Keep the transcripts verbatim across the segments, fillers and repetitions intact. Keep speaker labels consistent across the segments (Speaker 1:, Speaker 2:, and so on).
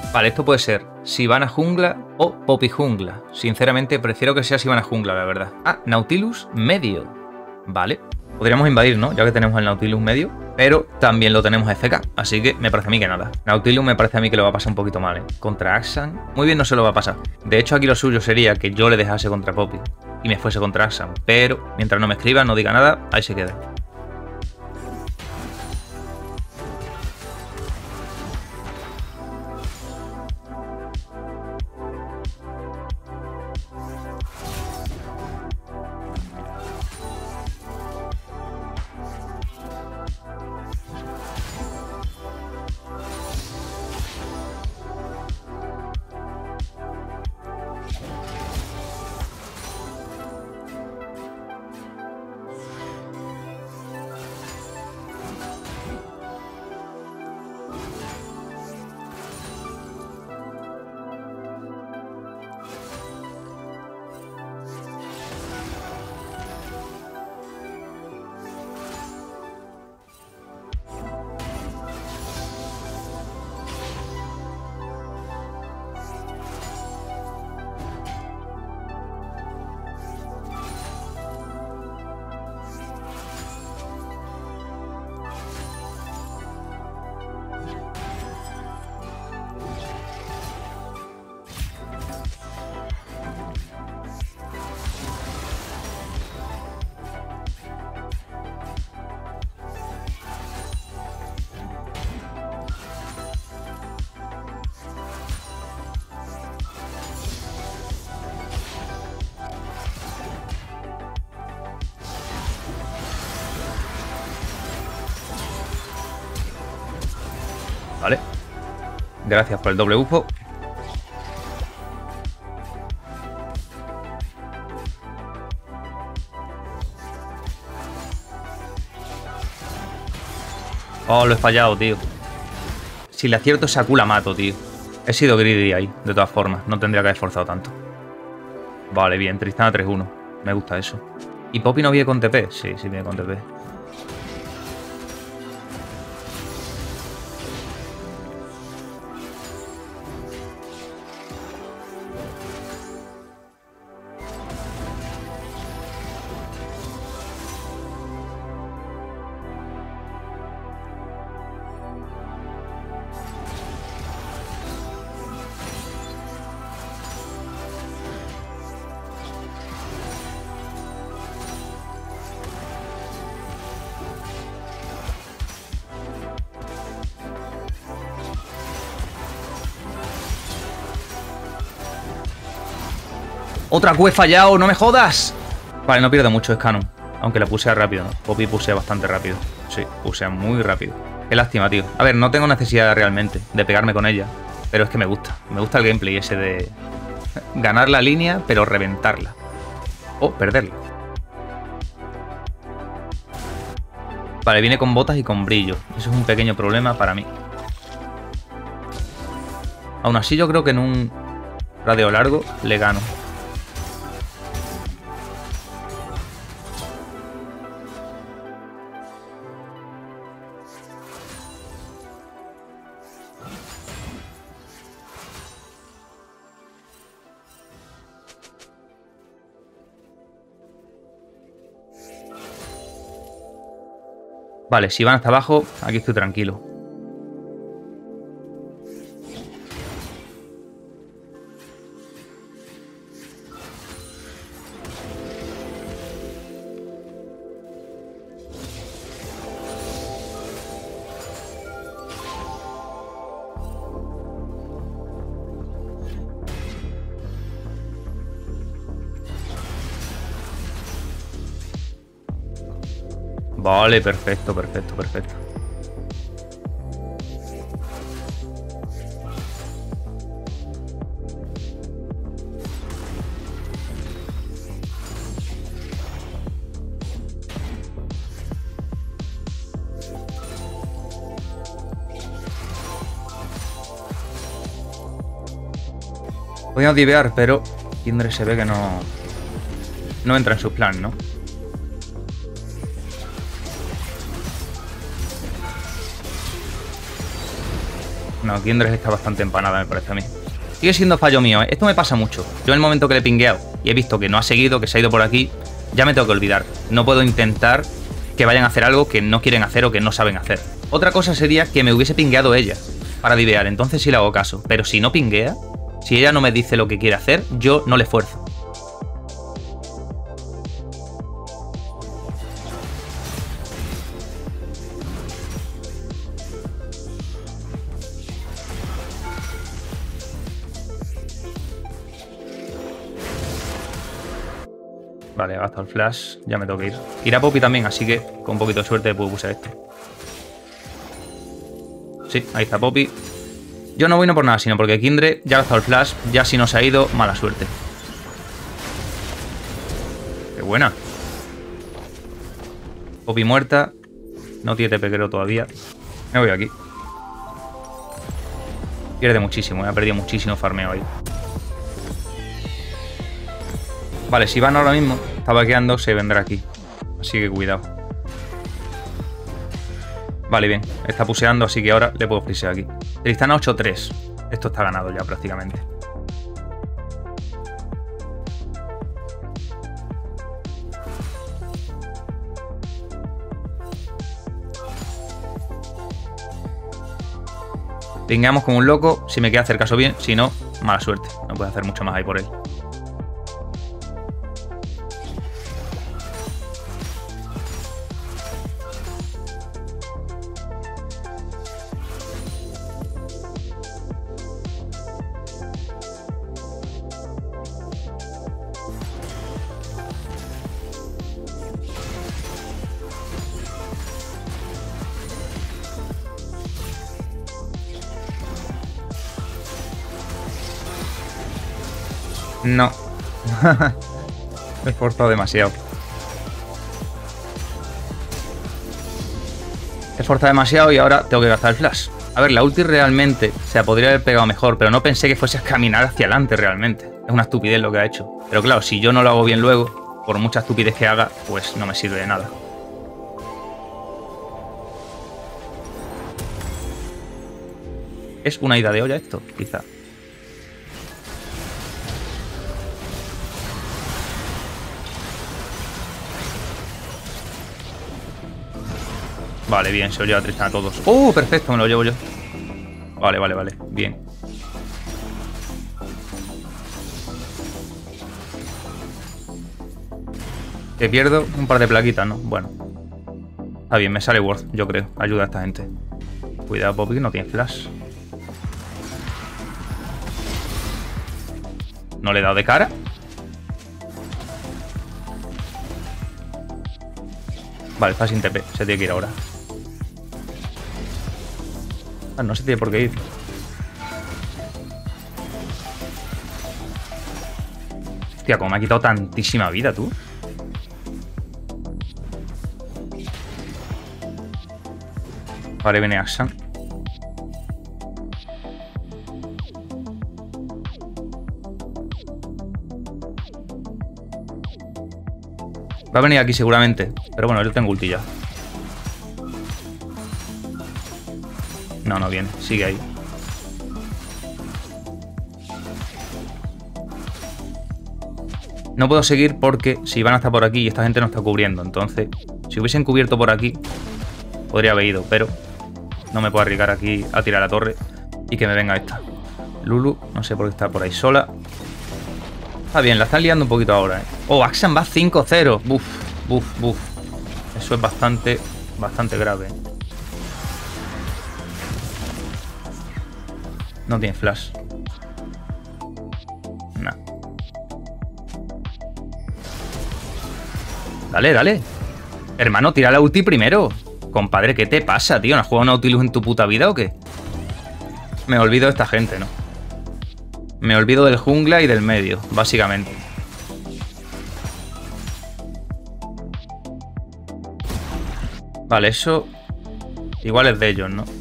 Speaker 1: Vale, esto puede ser Sivana jungla o Poppy jungla. Sinceramente, prefiero que sea Sivana jungla, la verdad. Ah, Nautilus medio. Vale. Podríamos invadir, ¿no? Ya que tenemos el Nautilus medio. Pero también lo tenemos F K. Así que me parece a mí que nada. Nautilus me parece a mí que lo va a pasar un poquito mal, ¿eh? Contra Axan. Muy bien no se lo va a pasar. De hecho, aquí lo suyo sería que yo le dejase contra Poppy y me fuese contra Axan. Pero mientras no me escriba, no diga nada, ahí se queda. Vale. Gracias por el doble bufo. Oh, lo he fallado, tío. Si le acierto esa Q la mato, tío. He sido greedy ahí, de todas formas. No tendría que haber forzado tanto. Vale, bien. Tristana tres uno. Me gusta eso. ¿Y Poppy no viene con T P? Sí, sí viene con T P. ¡Otra Q he fallado! ¡No me jodas! Vale, no pierde mucho, es canon. Aunque la pusea rápido, ¿no? Poppy pusea bastante rápido. Sí, pusea muy rápido. Qué lástima, tío. A ver, no tengo necesidad realmente de pegarme con ella. Pero es que me gusta. Me gusta el gameplay ese de ganar la línea, pero reventarla. O perderla. Vale, viene con botas y con brillo. Eso es un pequeño problema para mí. Aún así yo creo que en un radio largo le gano. Vale, si van hasta abajo, aquí estoy tranquilo. Vale, perfecto, perfecto, perfecto. Podíamos divear, pero Kindred se ve que no, no entra en sus planes, ¿no? No, Kindred está bastante empanada, me parece a mí. Sigue siendo fallo mío, ¿eh? Esto me pasa mucho. Yo en el momento que le he pingueado y he visto que no ha seguido, que se ha ido por aquí, ya me tengo que olvidar. No puedo intentar que vayan a hacer algo que no quieren hacer o que no saben hacer. Otra cosa sería que me hubiese pingueado ella para divear, entonces sí le hago caso. Pero si no pinguea, si ella no me dice lo que quiere hacer, yo no le esfuerzo. Vale, he gastado el flash, ya me tengo que ir. Irá Poppy también, así que con un poquito de suerte puedo usar esto. Sí, ahí está Poppy. Yo no voy no por nada, sino porque Kindred ya ha gastado el flash, ya si no se ha ido, mala suerte. Qué buena. Poppy muerta. No tiene T P creo todavía. Me voy aquí. Pierde muchísimo, ha perdido muchísimo farmeo ahí. Vale, si van ahora mismo, está vaqueando, se vendrá aquí. Así que cuidado. Vale, bien. Está puseando, así que ahora le puedo frisear aquí. Tristana ocho tres. Esto está ganado ya prácticamente. Pingamos como un loco. Si me queda hacer caso bien, si no, mala suerte. No puedo hacer mucho más ahí por él. No. Me he esforzado demasiado. He esforzado demasiado y ahora tengo que gastar el flash. A ver, la ulti realmente se podría haber pegado mejor, pero no pensé que fuese a caminar hacia adelante realmente. Es una estupidez lo que ha hecho. Pero claro, si yo no lo hago bien luego, por mucha estupidez que haga, pues no me sirve de nada. Es una ida de olla esto, quizá. Vale, bien, se lo lleva Tristana a todos. ¡Oh, perfecto! Me lo llevo yo. Vale, vale, vale. Bien. Que pierdo un par de plaquitas, ¿no? Bueno. Está bien, me sale worth, yo creo. Ayuda a esta gente. Cuidado, Poppy, que no tiene flash. No le he dado de cara. Vale, está sin T P. Se tiene que ir ahora. Ah, no se tiene por qué ir. Hostia, como me ha quitado tantísima vida, tú. Vale, viene Akshan. Va a venir aquí seguramente. Pero bueno, yo tengo ulti ya. No, no viene. Sigue ahí. No puedo seguir porque si van a estar por aquí y esta gente no está cubriendo. Entonces, si hubiesen cubierto por aquí, podría haber ido. Pero no me puedo arriesgar aquí a tirar la torre y que me venga esta. Lulu, no sé por qué está por ahí sola. Está bien, la están liando un poquito ahora, ¿eh? Oh, Akshan va cinco cero. Buf, buf, buf. Eso es bastante, bastante grave. No tiene flash. Nah. Dale, dale. Hermano, tira la ulti primero. Compadre, ¿qué te pasa, tío? ¿No has jugado Nautilus en tu puta vida o qué? Me olvido de esta gente, ¿no? Me olvido del jungla y del medio, básicamente. Vale, eso igual es de ellos, ¿no?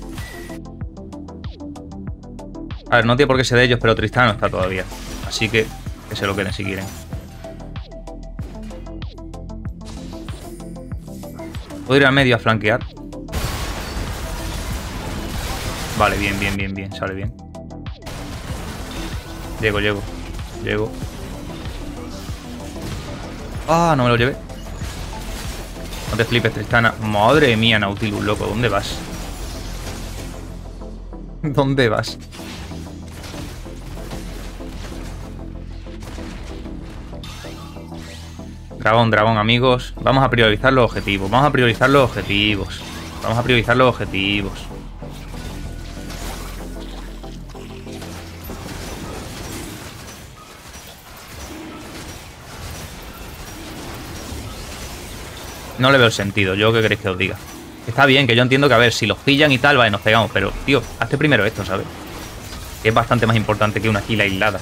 Speaker 1: A ver, no tiene por qué ser de ellos, pero Tristana no está todavía. Así que que se lo queden si quieren. Puedo ir al medio a flanquear. Vale, bien, bien, bien, bien. Sale bien. Llego, llego. Llego. Ah, no me lo llevé. No te flipes, Tristana. Madre mía, Nautilus, loco. ¿Dónde vas? ¿Dónde vas? Dragón, dragón, amigos. Vamos a priorizar los objetivos. Vamos a priorizar los objetivos. Vamos a priorizar los objetivos. No le veo el sentido. ¿Yo qué queréis que os diga? Está bien, que yo entiendo que, a ver, si los pillan y tal, vale, nos pegamos. Pero, tío, hazte primero esto, ¿sabes? Que es bastante más importante que una kill aislada.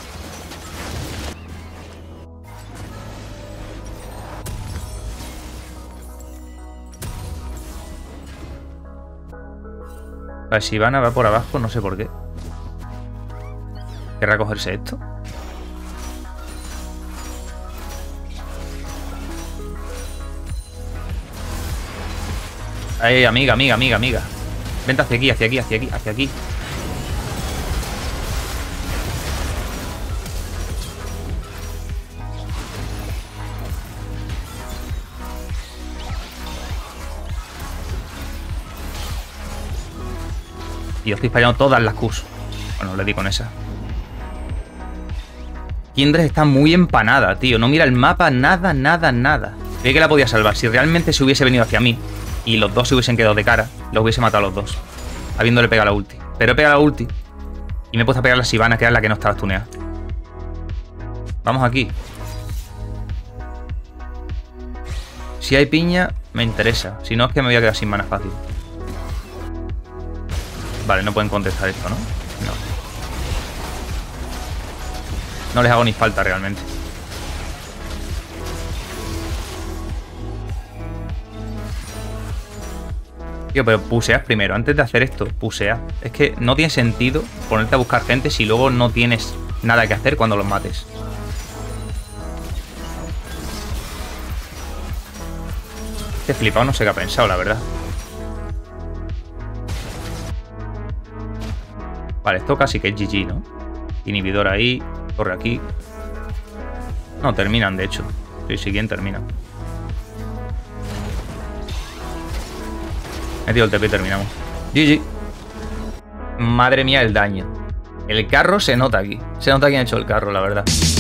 Speaker 1: Vale, si Ivana va por abajo, no sé por qué. ¿Querrá cogerse esto? Ahí, amiga, amiga, amiga, amiga. Vente hacia aquí, hacia aquí, hacia aquí, hacia aquí. Y yo estoy fallando todas las Qs. Bueno, le di con esa. Kindred está muy empanada, tío. No mira el mapa, nada, nada, nada. Creí que la podía salvar. Si realmente se hubiese venido hacia mí y los dos se hubiesen quedado de cara, los hubiese matado a los dos, habiéndole pegado la ulti. Pero he pegado la ulti y me he puesto a pegar a la Sivana, que era la que no estaba stuneada. Vamos aquí. Si hay piña, me interesa. Si no, es que me voy a quedar sin mana fácil. Vale, no pueden contestar esto, ¿no? No. No les hago ni falta realmente. Tío, pero puseas primero. Antes de hacer esto, pusea. Es que no tiene sentido ponerte a buscar gente si luego no tienes nada que hacer cuando los mates. Este flipado no sé qué ha pensado, la verdad. Vale, esto casi que es G G, ¿no? Inhibidor ahí, corre aquí. No, terminan, de hecho. Sí, sí, ¿quién termina? Metido el T P y terminamos. G G. Madre mía el daño. El carro se nota aquí. Se nota quién ha hecho el carro, la verdad.